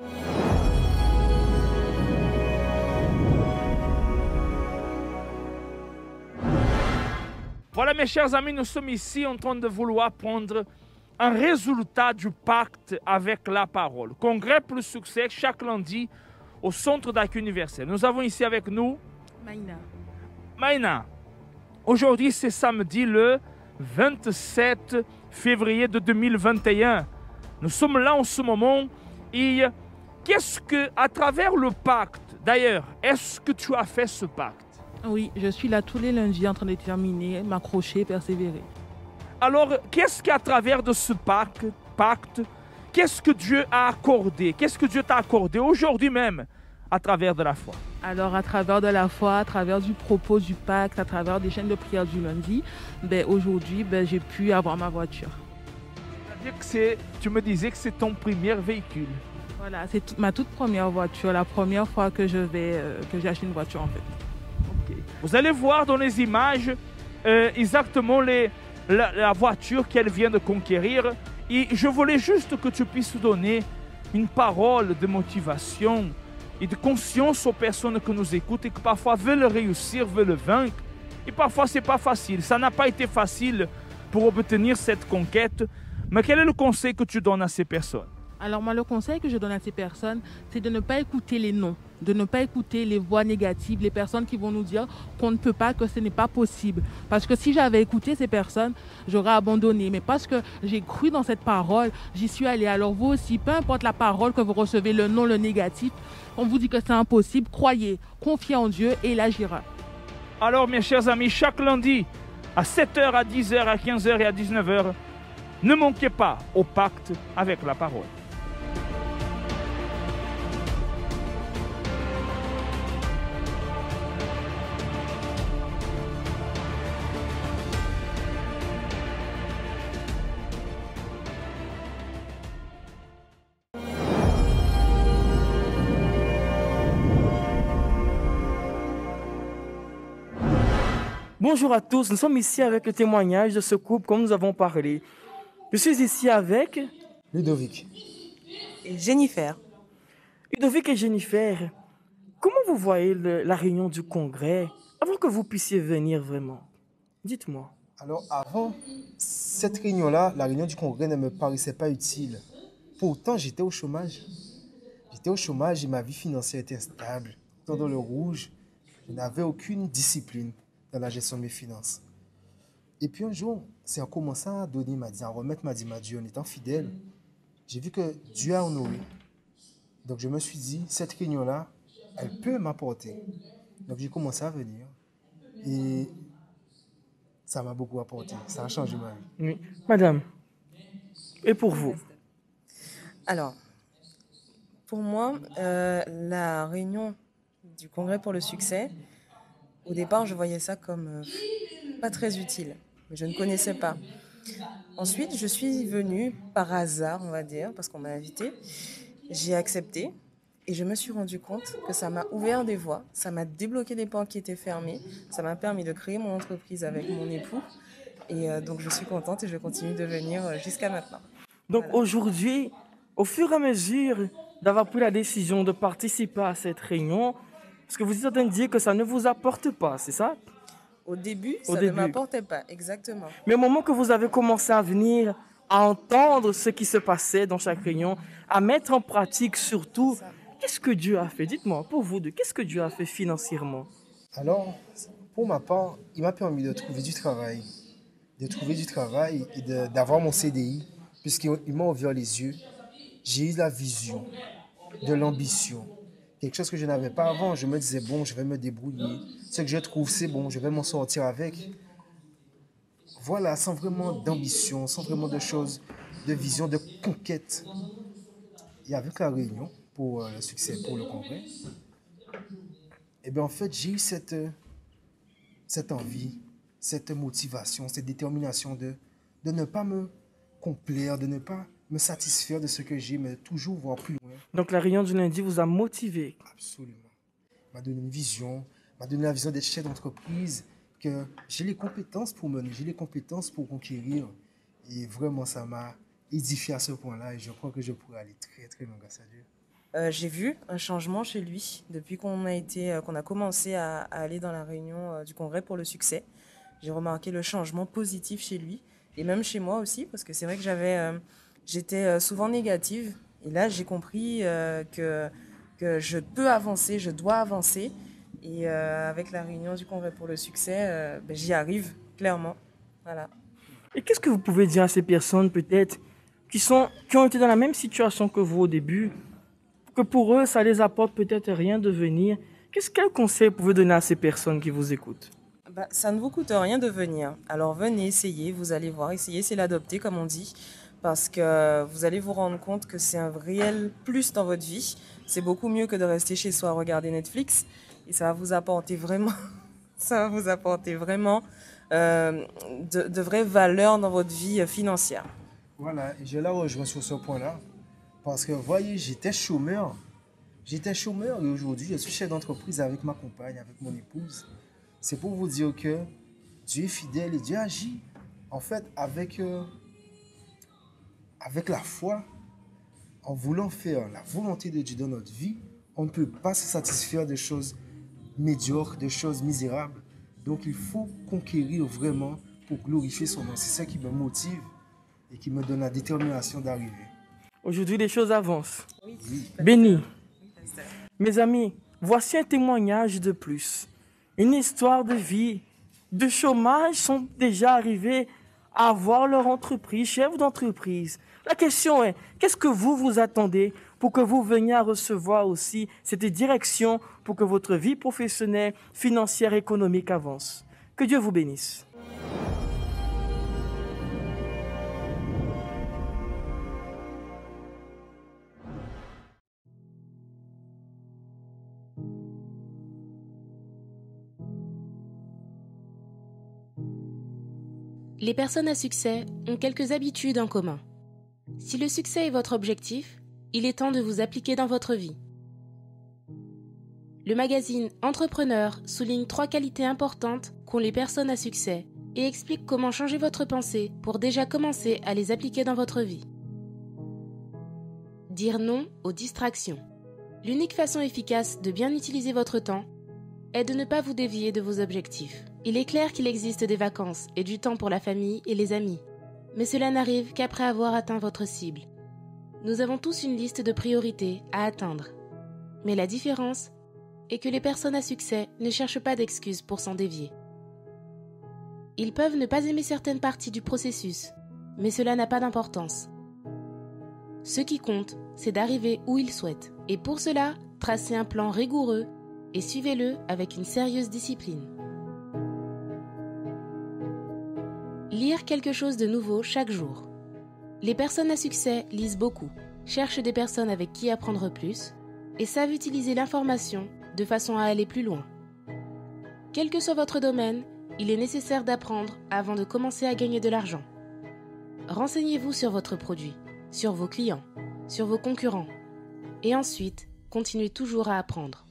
Voilà, mes chers amis, nous sommes ici en train de vouloir prendre un résultat du pacte avec la parole. Congrès pour le succès, chaque lundi, au Centre d'accueil universel. Nous avons ici avec nous Maïna. Aujourd'hui, c'est samedi le 27 février de 2021. Nous sommes là en ce moment. Et qu'est-ce que, à travers le pacte, d'ailleurs, est-ce que tu as fait ce pacte? Oui, je suis là tous les lundis en train de terminer, m'accrocher, persévérer. Alors, qu'est-ce qu'à travers de ce pacte, qu'est-ce que Dieu a accordé? Qu'est-ce que Dieu t'a accordé aujourd'hui même à travers de la foi? Alors, à travers de la foi, à travers du propos du pacte, à travers des chaînes de prière du lundi, aujourd'hui, j'ai pu avoir ma voiture. Tu me disais que c'est ton premier véhicule. Voilà, c'est ma toute première voiture, la première fois que j'achète une voiture en fait. Okay. Vous allez voir dans les images exactement la voiture qu'elle vient de conquérir. Et je voulais juste que tu puisses donner une parole de motivation et de conscience aux personnes que nous écoutent et qui parfois veulent réussir, veulent vaincre. Et parfois, ce n'est pas facile. Ça n'a pas été facile pour obtenir cette conquête. Mais quel est le conseil que tu donnes à ces personnes? Alors moi, le conseil que je donne à ces personnes, c'est de ne pas écouter les noms, de ne pas écouter les voix négatives, les personnes qui vont nous dire qu'on ne peut pas, que ce n'est pas possible. Parce que si j'avais écouté ces personnes, j'aurais abandonné. Mais parce que j'ai cru dans cette parole, j'y suis allée. Alors vous aussi, peu importe la parole que vous recevez, le nom, le négatif, on vous dit que c'est impossible, croyez, confiez en Dieu et il agira. Alors mes chers amis, chaque lundi, à 7h, à 10h, à 15h et à 19h, ne manquez pas au pacte avec la parole. Bonjour à tous, nous sommes ici avec le témoignage de ce couple comme nous avons parlé. Je suis ici avec Ludovic et Jennifer. Ludovic et Jennifer, comment vous voyez la réunion du congrès avant que vous puissiez venir vraiment? Dites-moi. Alors avant cette réunion-là, la réunion du congrès ne me paraissait pas utile. Pourtant, j'étais au chômage. J'étais au chômage et ma vie financière était instable. Tant dans le rouge, je n'avais aucune discipline dans la gestion de mes finances. Et puis un jour, c'est en commençant à donner ma dîme, à remettre ma dîme à Dieu, en étant fidèle, j'ai vu que Dieu a honoré. Donc je me suis dit, cette réunion-là, elle peut m'apporter. Donc j'ai commencé à venir et ça m'a beaucoup apporté. Ça a changé ma vie. Oui. Madame, et pour vous? Alors, pour moi, la réunion du Congrès pour le succès, au départ, je voyais ça comme pas très utile. Mais je ne connaissais pas. Ensuite, je suis venue par hasard, on va dire, parce qu'on m'a invitée. J'ai accepté et je me suis rendu compte que ça m'a ouvert des voies, ça m'a débloqué des portes qui étaient fermées, ça m'a permis de créer mon entreprise avec mon époux. Et donc, je suis contente et je continue de venir jusqu'à maintenant. Donc aujourd'hui, au fur et à mesure d'avoir pris la décision de participer à cette réunion, est-ce que vous êtes en train de dire que ça ne vous apporte pas, c'est ça? Au début, ça ne m'apportait pas, exactement. Mais au moment que vous avez commencé à venir, à entendre ce qui se passait dans chaque réunion, à mettre en pratique surtout, qu'est-ce que Dieu a fait? Dites-moi, pour vous deux, qu'est-ce que Dieu a fait financièrement? Alors, pour ma part, il m'a permis de trouver du travail. De trouver du travail et d'avoir mon CDI, puisqu'il m'a ouvert les yeux. J'ai eu la vision, de l'ambition. Quelque chose que je n'avais pas avant, je me disais, bon, je vais me débrouiller. Ce que je trouve, c'est bon, je vais m'en sortir avec. Voilà, sans vraiment d'ambition, sans vraiment de choses, de vision, de conquête. Et avec la réunion pour le succès, pour le congrès, eh bien, en fait, j'ai eu cette envie, cette motivation, cette détermination de ne pas me complaire, de ne pas me satisfaire de ce que j'ai, mais toujours voir plus loin. Donc la réunion du lundi vous a motivé? Absolument. M'a donné une vision, m'a donné la vision d'être chef d'entreprise, que j'ai les compétences pour mener, j'ai les compétences pour conquérir. Et vraiment, ça m'a édifié à ce point-là et je crois que je pourrais aller très, très loin grâce à Dieu. J'ai vu un changement chez lui depuis qu'on a commencé à aller dans la réunion du Congrès pour le succès. J'ai remarqué le changement positif chez lui et même chez moi aussi, parce que c'est vrai que j'étais souvent négative. Et là, j'ai compris que je peux avancer, je dois avancer. Et avec la réunion du Congrès pour le succès, j'y arrive, clairement. Voilà. Et qu'est-ce que vous pouvez dire à ces personnes, peut-être, qui ont été dans la même situation que vous au début, que pour eux, ça les apporte peut-être rien de venir? Quel conseil vous pouvez donner à ces personnes qui vous écoutent? Ça ne vous coûte rien de venir. Alors venez, essayez, vous allez voir. Essayez, c'est l'adopter, comme on dit. Parce que vous allez vous rendre compte que c'est un réel plus dans votre vie. C'est beaucoup mieux que de rester chez soi à regarder Netflix. Et ça va vous apporter vraiment, de vraies valeurs dans votre vie financière. Voilà, et je la rejoins sur ce point-là. Parce que, voyez, j'étais chômeur. J'étais chômeur et aujourd'hui, je suis chef d'entreprise avec ma compagne, avec mon épouse. C'est pour vous dire que Dieu est fidèle et Dieu agit. En fait, avec la foi, en voulant faire la volonté de Dieu dans notre vie, on ne peut pas se satisfaire de choses médiocres, de choses misérables. Donc, il faut conquérir vraiment pour glorifier son nom. C'est ça qui me motive et qui me donne la détermination d'arriver. Aujourd'hui, les choses avancent. Oui. Béni. Mes amis, voici un témoignage de plus. Une histoire de vie. De chômage sont déjà arrivés à avoir leur entreprise, chef d'entreprise. La question est, qu'est-ce que vous attendez pour que vous veniez à recevoir aussi cette direction pour que votre vie professionnelle, financière, économique avance? Que Dieu vous bénisse. Les personnes à succès ont quelques habitudes en commun. Si le succès est votre objectif, il est temps de vous appliquer dans votre vie. Le magazine Entrepreneur souligne 3 qualités importantes qu'ont les personnes à succès et explique comment changer votre pensée pour déjà commencer à les appliquer dans votre vie. Dire non aux distractions. L'unique façon efficace de bien utiliser votre temps est de ne pas vous dévier de vos objectifs. Il est clair qu'il existe des vacances et du temps pour la famille et les amis, mais cela n'arrive qu'après avoir atteint votre cible. Nous avons tous une liste de priorités à atteindre. Mais la différence est que les personnes à succès ne cherchent pas d'excuses pour s'en dévier. Ils peuvent ne pas aimer certaines parties du processus, mais cela n'a pas d'importance. Ce qui compte, c'est d'arriver où ils souhaitent. Et pour cela, tracez un plan rigoureux et suivez-le avec une sérieuse discipline. Lire quelque chose de nouveau chaque jour. Les personnes à succès lisent beaucoup, cherchent des personnes avec qui apprendre plus et savent utiliser l'information de façon à aller plus loin. Quel que soit votre domaine, il est nécessaire d'apprendre avant de commencer à gagner de l'argent. Renseignez-vous sur votre produit, sur vos clients, sur vos concurrents et ensuite, continuez toujours à apprendre.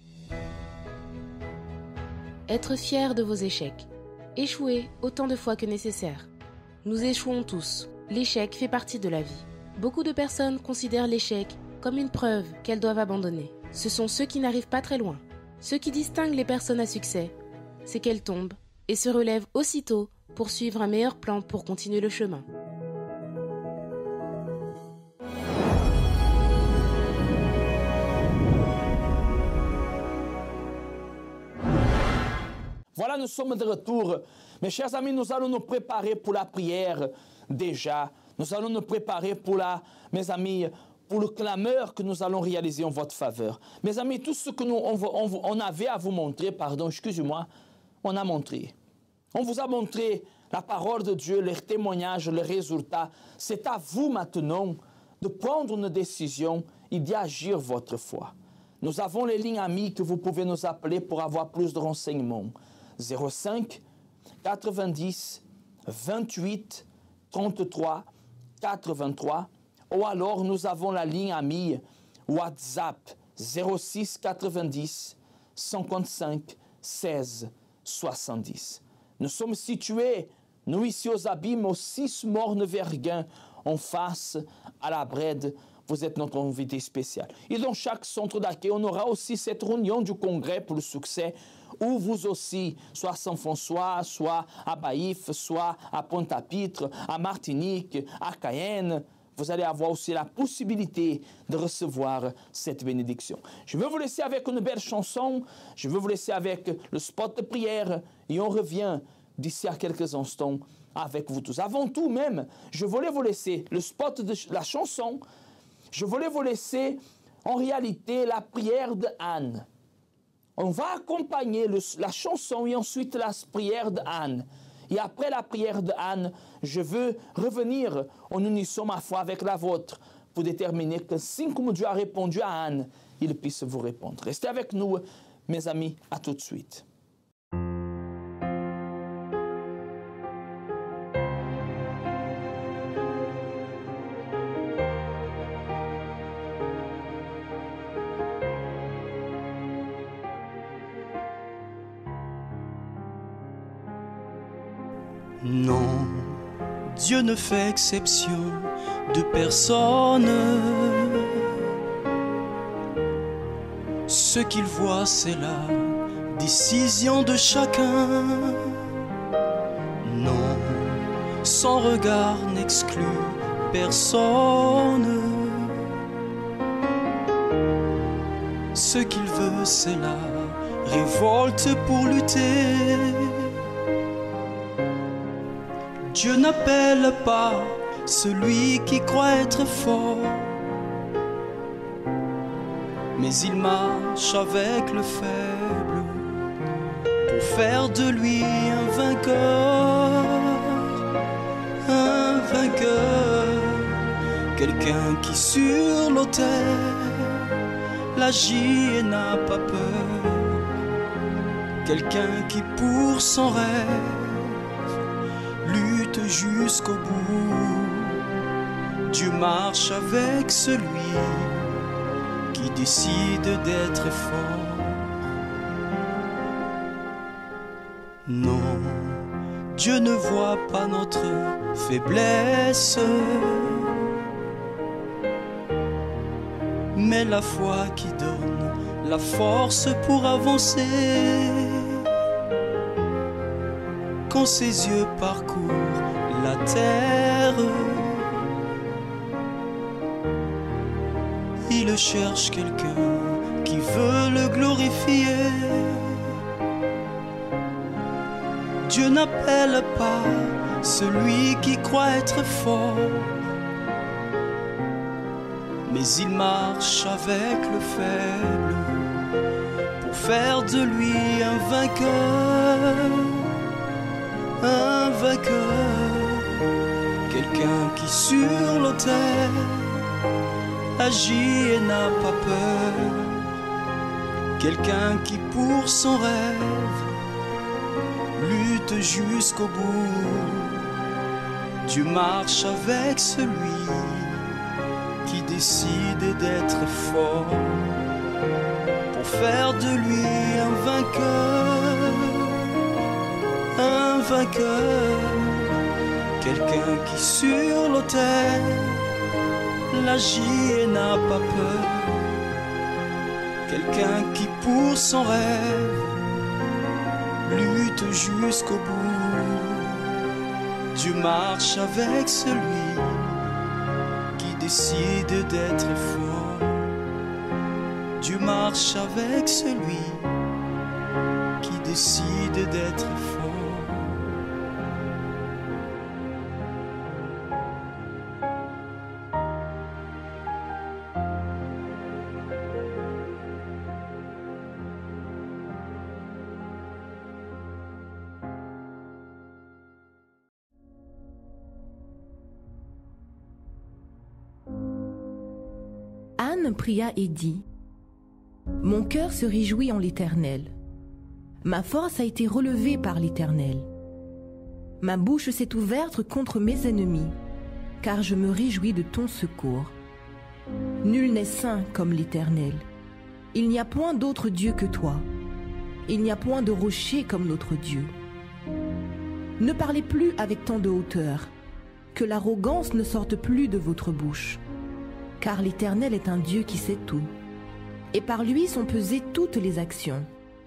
Être fier de vos échecs. Échouez autant de fois que nécessaire. Nous échouons tous. L'échec fait partie de la vie. Beaucoup de personnes considèrent l'échec comme une preuve qu'elles doivent abandonner. Ce sont ceux qui n'arrivent pas très loin. Ce qui distingue les personnes à succès, c'est qu'elles tombent et se relèvent aussitôt pour suivre un meilleur plan pour continuer le chemin. Voilà, nous sommes de retour. Mes chers amis, nous allons nous préparer pour la prière déjà. Nous allons nous préparer pour mes amis, pour le clameur que nous allons réaliser en votre faveur. Mes amis, tout ce que on avait à vous montrer, excusez-moi, on a montré. On vous a montré la parole de Dieu, les témoignages, les résultats. C'est à vous maintenant de prendre une décision et d'agir votre foi. Nous avons les lignes amies que vous pouvez nous appeler pour avoir plus de renseignements. 05 90 28 33 83 ou alors nous avons la ligne amie WhatsApp 06 90 55 16 70. Nous sommes situés, nous ici aux Abîmes, aux 6 Morne-Verguin, en face à la Brède. Vous êtes notre invité spécial. Et dans chaque centre d'accueil, on aura aussi cette réunion du congrès pour le succès, où vous aussi, soit à Saint-François, soit à Baïf, soit à Pointe-à-Pitre, à Martinique, à Cayenne, vous allez avoir aussi la possibilité de recevoir cette bénédiction. Je vais vous laisser avec une belle chanson, je vais vous laisser avec le spot de prière, et on revient d'ici à quelques instants avec vous tous. Avant tout même, je voulais vous laisser le spot de la chanson. Je voulais vous laisser en réalité la prière d'Anne. On va accompagner la chanson et ensuite la prière d'Anne. Et après la prière d'Anne, je veux revenir en unissant ma foi avec la vôtre pour déterminer que si comme Dieu a répondu à Anne, il puisse vous répondre. Restez avec nous, mes amis, à tout de suite. Non, Dieu ne fait exception de personne. Ce qu'il voit, c'est la décision de chacun. Non, son regard n'exclut personne. Ce qu'il veut, c'est la révolte pour lutter. Dieu n'appelle pas celui qui croit être fort, mais il marche avec le faible pour faire de lui un vainqueur. Un vainqueur, quelqu'un qui sur l'autel agit et n'a pas peur, quelqu'un qui pour son rêve lutte jusqu'au bout. Dieu marche avec celui qui décide d'être fort. Non, Dieu ne voit pas notre faiblesse, mais la foi qui donne la force pour avancer. Quand ses yeux parcourent la terre, il cherche quelqu'un qui veut le glorifier. Dieu n'appelle pas celui qui croit être fort, mais il marche avec le faible pour faire de lui un vainqueur. Un vainqueur, quelqu'un qui sur l'autel agit et n'a pas peur, quelqu'un qui pour son rêve lutte jusqu'au bout. Dieu marche avec celui qui décide d'être fort pour faire de lui un vainqueur. Un vainqueur, quelqu'un qui sur l'autel agit et n'a pas peur, quelqu'un qui pour son rêve lutte jusqu'au bout. Dieu marche avec celui qui décide d'être fort. Dieu marche avec celui qui décide d'être fort. Anne pria et dit : Mon cœur se réjouit en l'Éternel. Ma force a été relevée par l'Éternel. Ma bouche s'est ouverte contre mes ennemis, car je me réjouis de ton secours. Nul n'est saint comme l'Éternel. Il n'y a point d'autre Dieu que toi. Il n'y a point de rocher comme notre Dieu. Ne parlez plus avec tant de hauteur, que l'arrogance ne sorte plus de votre bouche. Car l'Éternel est un Dieu qui sait tout, et par lui sont pesées toutes les actions.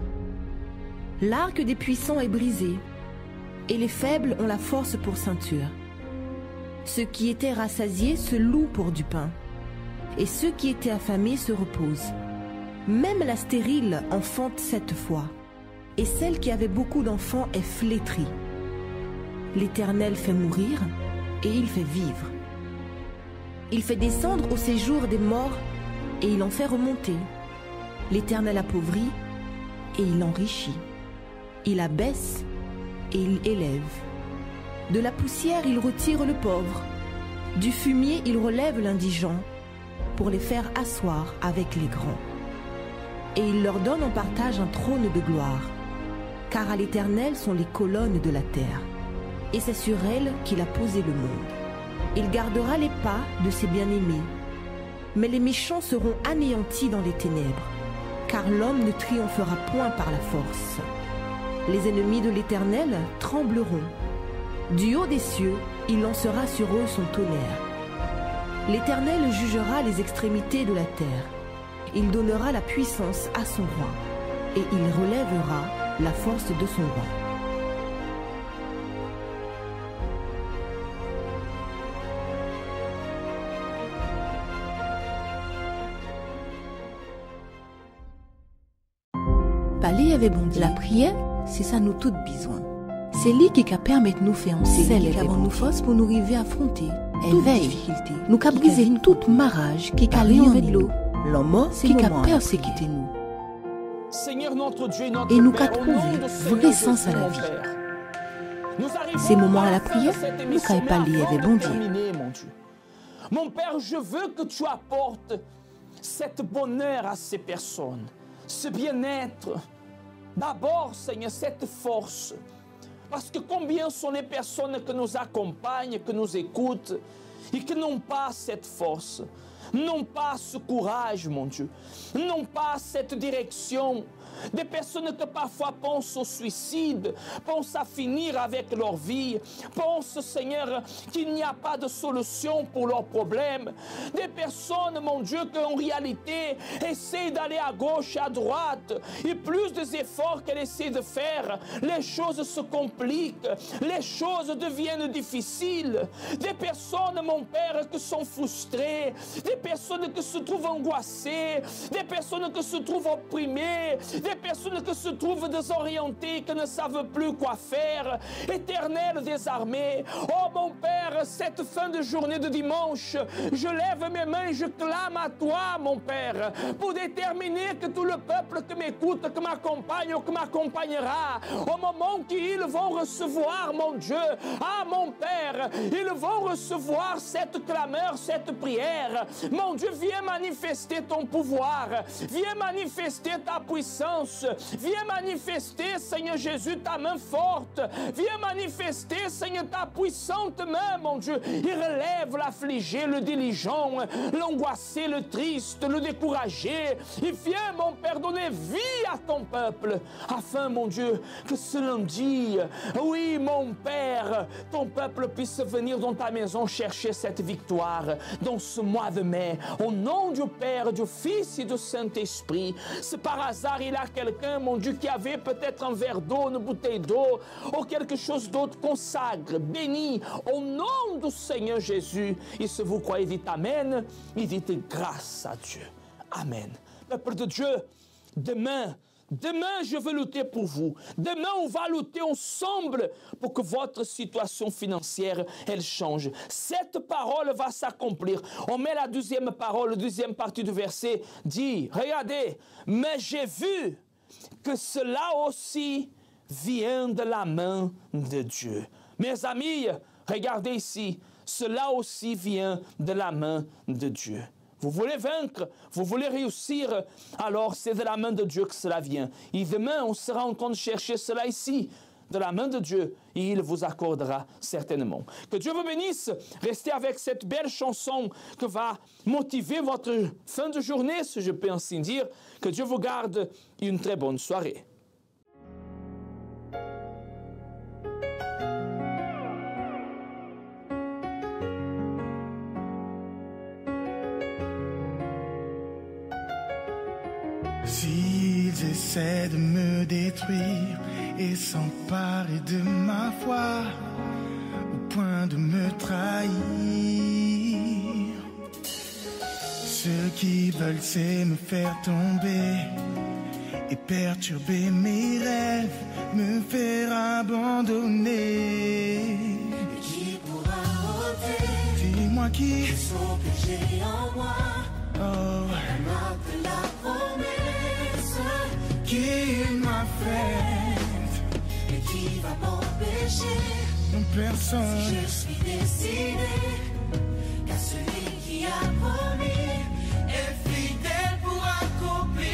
L'arc des puissants est brisé, et les faibles ont la force pour ceinture. Ceux qui étaient rassasiés se louent pour du pain, et ceux qui étaient affamés se reposent. Même la stérile enfante 7 fois, et celle qui avait beaucoup d'enfants est flétrie. L'Éternel fait mourir, et il fait vivre. Il fait descendre au séjour des morts, et il en fait remonter. L'Éternel appauvrit, et il enrichit. Il abaisse, et il élève. De la poussière, il retire le pauvre. Du fumier, il relève l'indigent, pour les faire asseoir avec les grands. Et il leur donne en partage un trône de gloire. Car à l'Éternel sont les colonnes de la terre, et c'est sur elles qu'il a posé le monde. Il gardera les pas de ses bien-aimés, mais les méchants seront anéantis dans les ténèbres, car l'homme ne triomphera point par la force. Les ennemis de l'Éternel trembleront. Du haut des cieux, il lancera sur eux son tonnerre. L'Éternel jugera les extrémités de la terre. Il donnera la puissance à son roi, et il relèvera la force de son roi. Parler avec bon Dieu. La prière, c'est ça nous toutes besoin. C'est lui qui permet de nous faire en selle et nous force pour nous arriver à affronter toute difficulté. Nous qu'a briser toute marrage qui qu'a lié avec l'eau. L'homme qui qu'a persécuté nous. Seigneur notre Dieu, notre et nous Père, qu'a trouvé vrai sens à la vie. Ces moments à la prière, nous qu'a parlé avec bon Dieu. Mon Père, je veux que tu apportes cet bonheur à ces personnes, ce bien-être. D'abord, Seigneur, cette force. Parce que combien sont les personnes que nous accompagnent, que nous écoutent, et qui n'ont pas cette force, n'ont pas ce courage, mon Dieu, n'ont pas cette direction. Des personnes qui parfois pensent au suicide, pensent à finir avec leur vie, pensent, Seigneur, qu'il n'y a pas de solution pour leurs problèmes. Des personnes, mon Dieu, qui en réalité essaient d'aller à gauche et à droite, et plus des efforts qu'elles essaient de faire, les choses se compliquent, les choses deviennent difficiles. Des personnes, mon Père, qui sont frustrées, des personnes qui se trouvent angoissées, des personnes qui se trouvent opprimées, des personnes qui se trouvent désorientées, qui ne savent plus quoi faire. Éternel des armées, oh mon Père, cette fin de journée de dimanche, je lève mes mains et je clame à toi, mon Père, pour déterminer que tout le peuple qui m'écoute, qui m'accompagne ou qui m'accompagnera, au moment qu'ils vont recevoir, mon Dieu, ah mon Père, ils vont recevoir cette clameur, cette prière. Mon Dieu, viens manifester ton pouvoir, viens manifester ta puissance, viens manifester, Seigneur Jésus, ta main forte, viens manifester, Seigneur, ta puissante main, mon Dieu. Il relève l'affligé, le diligent, l'angoissé, le triste, le découragé. Il vient, mon Père, donner vie à ton peuple, afin, mon Dieu, que ce lundi, oui, mon Père, ton peuple puisse venir dans ta maison chercher cette victoire dans ce mois de mai. Au nom du Père, du Fils et du Saint-Esprit. C'est par hasard, il a quelqu'un, mon Dieu, qui avait peut-être un verre d'eau, une bouteille d'eau ou quelque chose d'autre, consacre, béni au nom du Seigneur Jésus. Et si vous croyez, dites Amen, et dites grâce à Dieu. Amen. Peuple de Dieu, demain, je veux lutter pour vous. Demain, on va lutter ensemble pour que votre situation financière, elle change. Cette parole va s'accomplir. On met la deuxième parole, la deuxième partie du verset, dit, regardez, mais j'ai vu que cela aussi vient de la main de Dieu. Mes amis, regardez ici, cela aussi vient de la main de Dieu. Vous voulez vaincre, vous voulez réussir, alors c'est de la main de Dieu que cela vient. Et demain, on sera en train de chercher cela ici, de la main de Dieu, et il vous accordera certainement. Que Dieu vous bénisse. Restez avec cette belle chanson qui va motiver votre fin de journée, si je peux ainsi dire. Que Dieu vous garde et une très bonne soirée. S'ils essaient de me détruire et s'emparer de ma foi au point de me trahir, ce qu'ils veulent c'est me faire tomber et perturber mes rêves, me faire abandonner. Et qui pourra ôter Dis-moi qui son péché en moi. Oh, la marque de la promesse qu'il m'a faite et qui va m'empêcher. Personne. Si je suis décidé qu'à celui qui a promis est fidèle pour accomplir.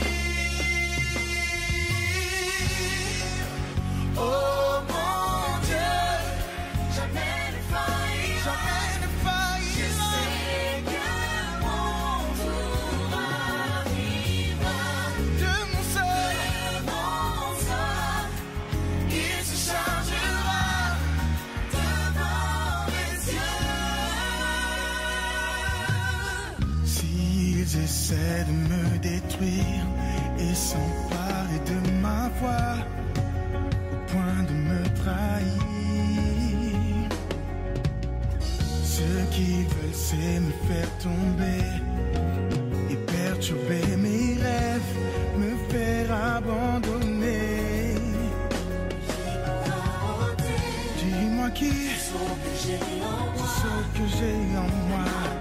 Oh mon Dieu, jamais ne faillir, jamais ne faillir. Je sais que mon tour arrivera. De mon sort, il se chargera. foi au point de me trahir. Ce qu'ils veulent, c'est me faire tomber et perturber mes rêves, me faire abandonner. Dis-moi qui, ce que j'ai en moi.